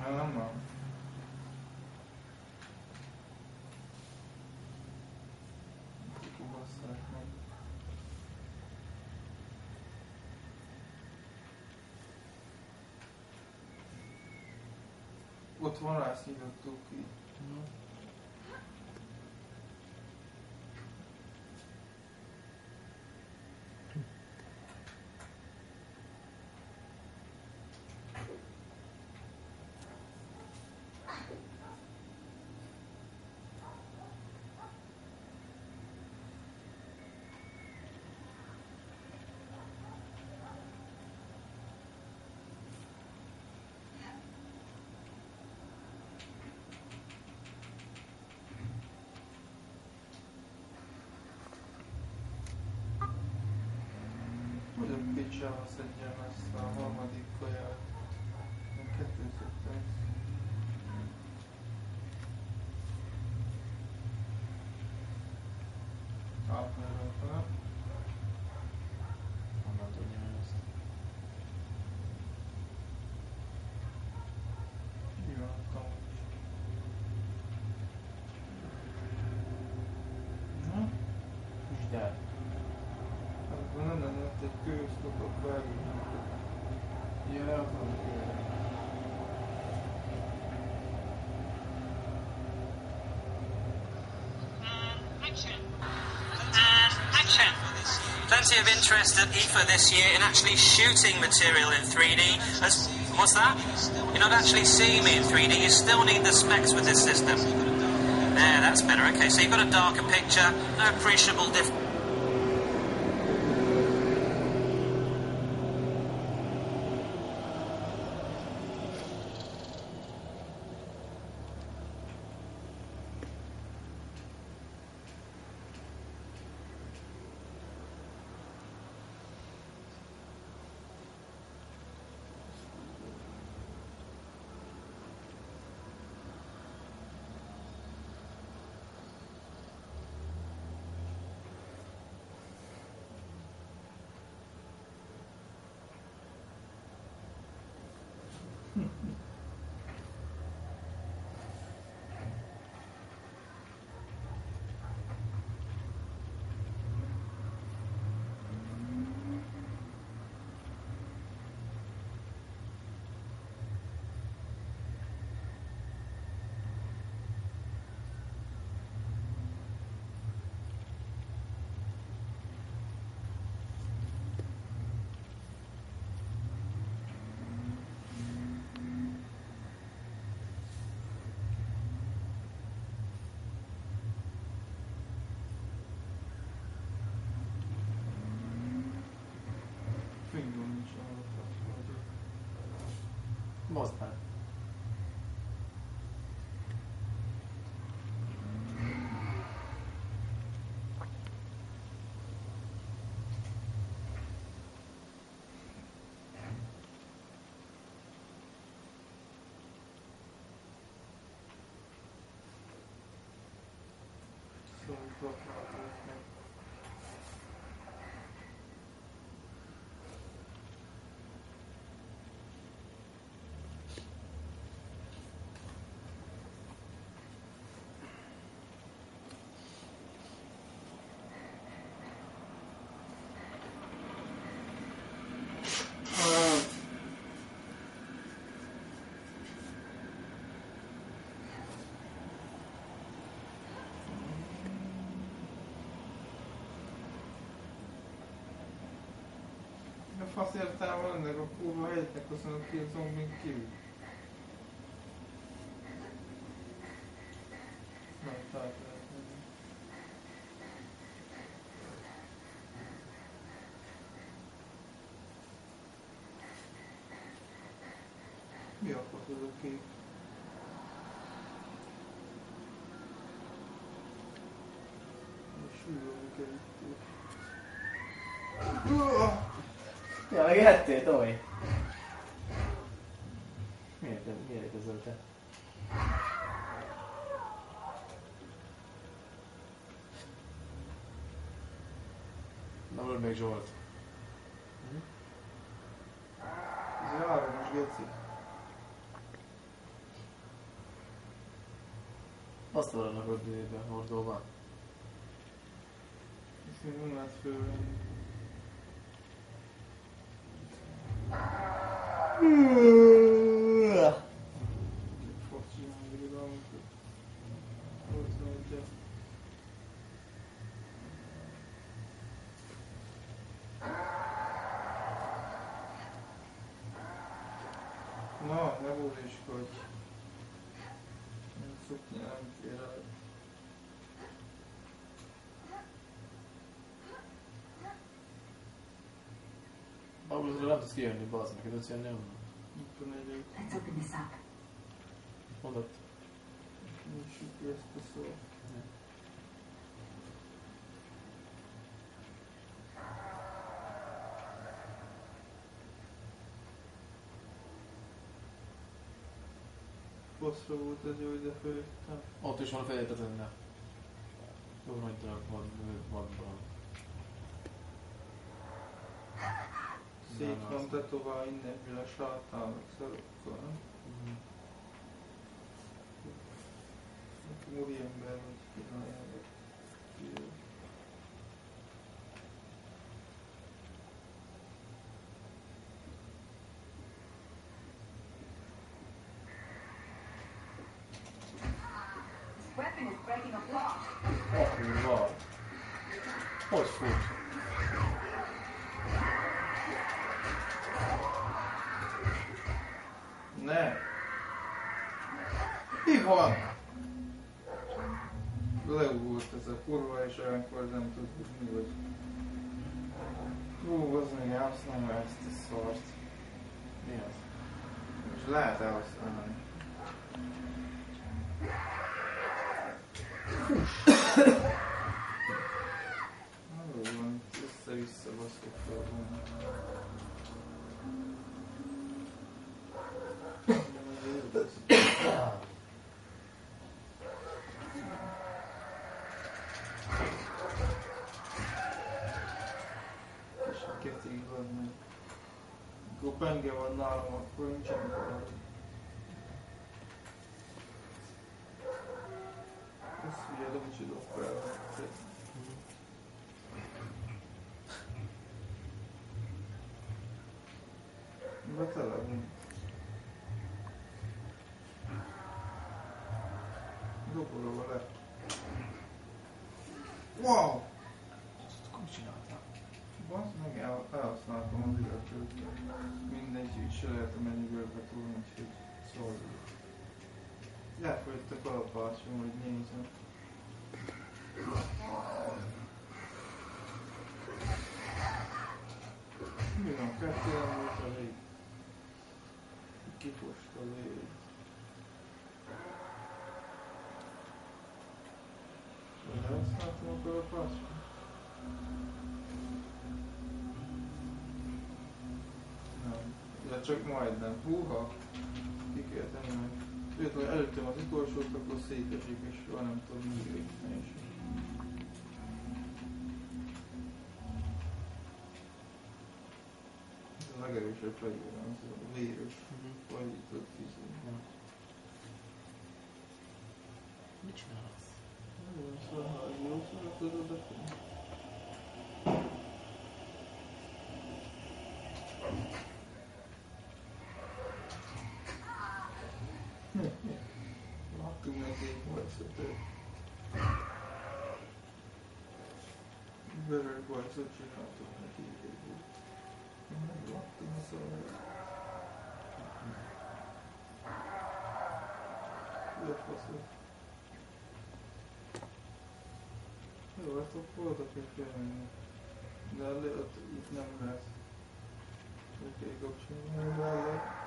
Nem. Kibasszák meg. Ott van rá, ezt nyitottuk ki. Hogy a picsába szedjem ezt a harmadik kaját? Én kettőt szedtem. Átmerültem. Honnan tudja ezt? Kívántam. Na? Üsd el. Hát nem lenne ott egy kőszlopot felülni. Ilyen el tudom kérni. Action! Plenty of interest at IFA this year in actually shooting material in 3D. What's that? You're not actually seeing me in 3D, you still need the specs with this system. There, that's better. Okay, so you've got a darker picture, no appreciable difference. Fingom nincs alatt. Mozd meg. Szóval fasz értelme ennek a kurva helyeknek, köszönöm ki a zombin kívül. Nem, tehát mi a fasz ez a kép? Sűrűen kell itt. Ja, meg ettél, Tomi? Miért közölte? Na, volt még Zsolt. Ez 3-as geci. Fasztal vannak ott idében, hordóban. Ezt még nem lehet fölvenni. Fogsz csinálni birodalmakat. Hozzá egyet. Na, ne búzsiskodj. Szokni nem kér el. Abból nem tudsz kijönni, bazd meg, tudsz jönni onnan. Itt van egy Let's open this up. Mondott. nyissuk ki ezt a szót. Bosszra volt ez jó, ide följöttem. Ott is van a felejtetőnne. Jó nagy darab van. Szét van tetovál mindenféle sátánok szarokkal, nem? Úriember vagy csinálják. This weapon is breaking apart. Kurva! Hogy fut? Ne! Mi van? Leugult ez a kurva és olyankor nem tud, hogy mi vagy. Hú, az meg elhasználom ezt a szart. Mi az? És lehet elhasználni. Jó van, össze-vissza basztok fel volna. Akkor penge van nálam, akkor nincsen valami. Ezt figyeld, a kicsit operál. Betele van. Dobolva le. Wow! Ezt hogy csináltam? Bazd meg, elhasználtam az illetőt. Mindegy, így se lehet a menübőrbe túl, úgyhogy szólj. Elfogyott a kalapácsom, hogy nézem. Mi van, kettő nem volt elég. Kifosta a lég. Elhasználtam a kalapácsom? Nem. De csak majdnem. Húha! Ki kell tenni meg. Tudod, hogy előttem az utolsót, akkor szétesik, és soha nem tudom mi nehézség. Ez a legerősebb fegyverem, az a vérös, fajtított fizé. Mit csinálsz? Nagyon szóval, jó szóval tudod, de láttunk neki bajszötőt. Vörös bajszot csináltuk neki végül. Megláttam a szavát. Jó faszok. Jó, hát akkor oda kell menni. De ott itt nem lehet. Oké, kapcsolni mellett.